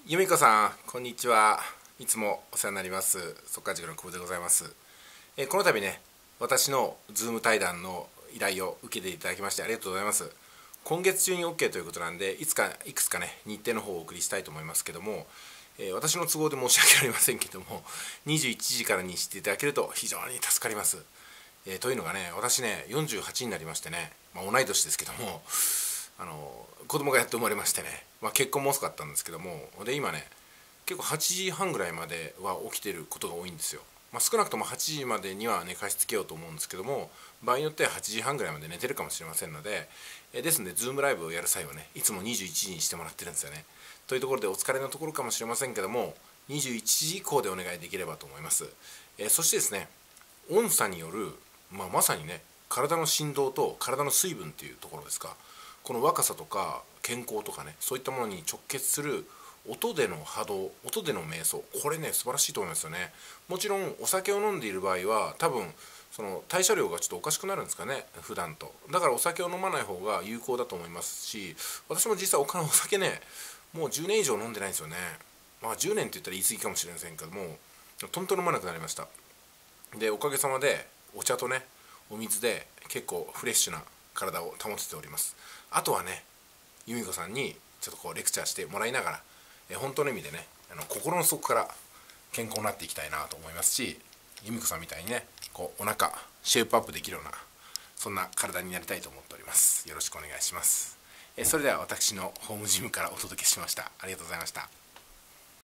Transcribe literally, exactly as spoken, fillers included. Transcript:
由美子さん、こんにちは。いつもお世話になります。速稼塾の久保でございます。えーこの度ね、私のズーム対談の依頼を受けていただきましてありがとうございます。今月中に オーケー ということなんで、いつかいくつかね、日程の方をお送りしたいと思いますけども、えー私の都合で申し訳ありませんけども、にじゅういちじからにしていただけると非常に助かります。えーというのがね、私ね、よんじゅうはちになりましてね、まあ、同い年ですけども、あの子供がやっと生まれましてね、まあ、結婚も遅かったんですけども、で今ね、結構はちじはんぐらいまでは起きてることが多いんですよ。まあ、少なくともはちじまでには寝かしつけようと思うんですけども、場合によってははちじはんぐらいまで寝てるかもしれませんので、えですので、ズームライブをやる際はね、いつもにじゅういちじにしてもらってるんですよね。というところで、お疲れのところかもしれませんけども、にじゅういちじ以降でお願いできればと思います。えそしてですね、音差による、まあ、まさにね、体の振動と体の水分っていうところですか、この若さとか健康とかね、そういったものに直結する音での波動、音での瞑想、これね素晴らしいと思いますよね。もちろんお酒を飲んでいる場合は多分その代謝量がちょっとおかしくなるんですかね、普段と。だからお酒を飲まない方が有効だと思いますし、私も実際お金お酒ね、もうじゅうねん以上飲んでないんですよね。まあじゅうねんって言ったら言い過ぎかもしれませんけども、とんと飲まなくなりました。でおかげさまでお茶とね、お水で結構フレッシュな体を保てております。あとはね、由美子さんにちょっとこうレクチャーしてもらいながら、え本当の意味でね、あの心の底から健康になっていきたいなと思いますし、由美子さんみたいにね、こうお腹シェイプアップできるような、そんな体になりたいと思っております。よろしくお願いします。えそれでは私のホームジムからお届けしました。ありがとうございました。